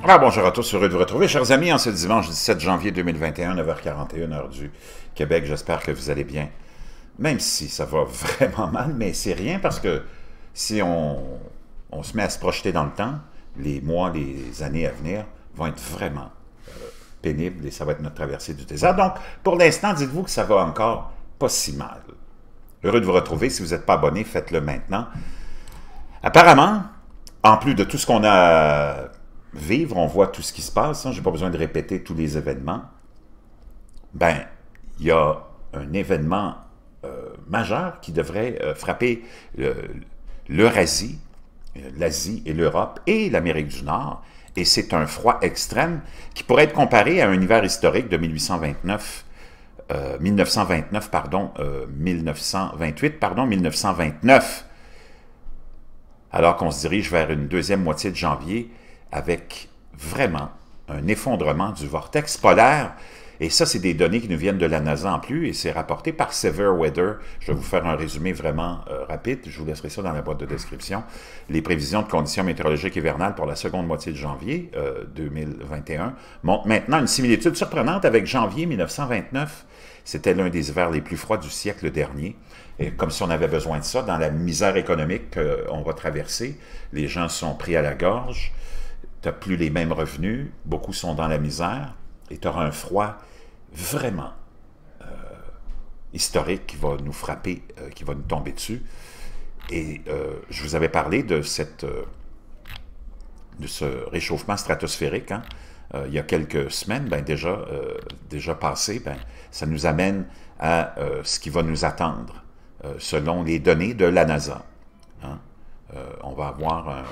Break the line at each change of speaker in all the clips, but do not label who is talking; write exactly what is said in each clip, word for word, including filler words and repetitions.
Ah, bonjour à tous, heureux de vous retrouver, chers amis, en ce dimanche dix-sept janvier deux mille vingt et un, neuf heures quarante et une, heure du Québec. J'espère que vous allez bien, même si ça va vraiment mal, mais c'est rien parce que si on, on se met à se projeter dans le temps, les mois, les années à venir vont être vraiment euh, pénibles et ça va être notre traversée du désert. Donc, pour l'instant, dites-vous que ça va encore pas si mal. Heureux de vous retrouver. Si vous n'êtes pas abonné, faites-le maintenant. Apparemment, en plus de tout ce qu'on a à vivre, on voit tout ce qui se passe, hein, je n'ai pas besoin de répéter tous les événements, ben, il y a un événement euh, majeur qui devrait euh, frapper euh, l'Eurasie, l'Asie et l'Europe et l'Amérique du Nord, et c'est un froid extrême qui pourrait être comparé à un hiver historique de mille huit cent vingt-neuf, euh, mille neuf cent vingt-neuf, pardon, euh, mille neuf cent vingt-huit, pardon, mille neuf cent vingt-neuf, alors qu'on se dirige vers une deuxième moitié de janvier avec vraiment un effondrement du vortex polaire. Et ça, c'est des données qui nous viennent de la NASA en plus, et c'est rapporté par Severe Weather. Je vais vous faire un résumé vraiment euh, rapide, je vous laisserai ça dans la boîte de description. Les prévisions de conditions météorologiques hivernales pour la seconde moitié de janvier euh, deux mille vingt et un montrent maintenant une similitude surprenante avec janvier mille neuf cent vingt-neuf. C'était l'un des hivers les plus froids du siècle dernier. Et comme si on avait besoin de ça, dans la misère économique qu'on va traverser, les gens sont pris à la gorge, tu n'as plus les mêmes revenus, beaucoup sont dans la misère, et tu auras un froid vraiment euh, historique qui va nous frapper, euh, qui va nous tomber dessus. Et euh, je vous avais parlé de, cette, euh, de ce réchauffement stratosphérique, hein, euh, il y a quelques semaines, ben déjà, euh, déjà passé, ben, ça nous amène à euh, ce qui va nous attendre, euh, selon les données de la NASA. Hein. Euh, on va avoir un...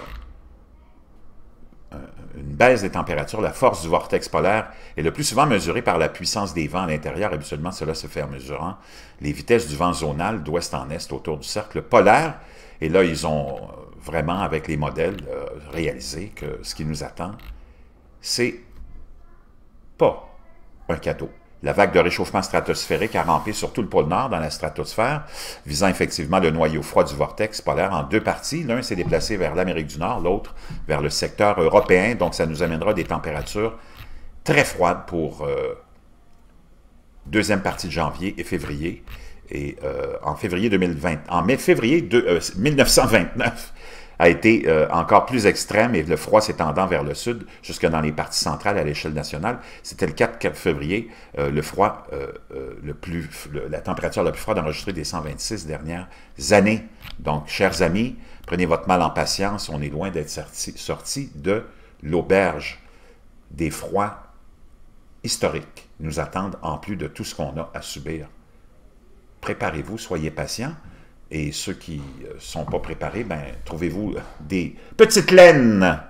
une baisse des températures, la force du vortex polaire est le plus souvent mesurée par la puissance des vents à l'intérieur. Habituellement, cela se fait en mesurant les vitesses du vent zonal d'ouest en est autour du cercle polaire. Et là, ils ont vraiment, avec les modèles, euh, réalisé que ce qui nous attend, c'est pas un cadeau. La vague de réchauffement stratosphérique a rampé sur tout le pôle Nord dans la stratosphère, visant effectivement le noyau froid du vortex polaire en deux parties. L'un s'est déplacé vers l'Amérique du Nord, l'autre vers le secteur européen. Donc, ça nous amènera des températures très froides pour euh, deuxième partie de janvier et février. Et euh, en février deux mille vingt, en mai février de, euh, mille neuf cent vingt-neuf, a été euh, encore plus extrême et le froid s'étendant vers le sud, jusque dans les parties centrales à l'échelle nationale. C'était le quatre février, euh, le froid, euh, euh, le plus, le, la température la plus froide enregistrée des cent vingt-six dernières années. Donc, chers amis, prenez votre mal en patience, on est loin d'être sorti, sorti de l'auberge. Des froids historiques nous attendent en plus de tout ce qu'on a à subir. Préparez-vous, soyez patients. Et ceux qui ne sont pas préparés, ben, trouvez-vous des petites laines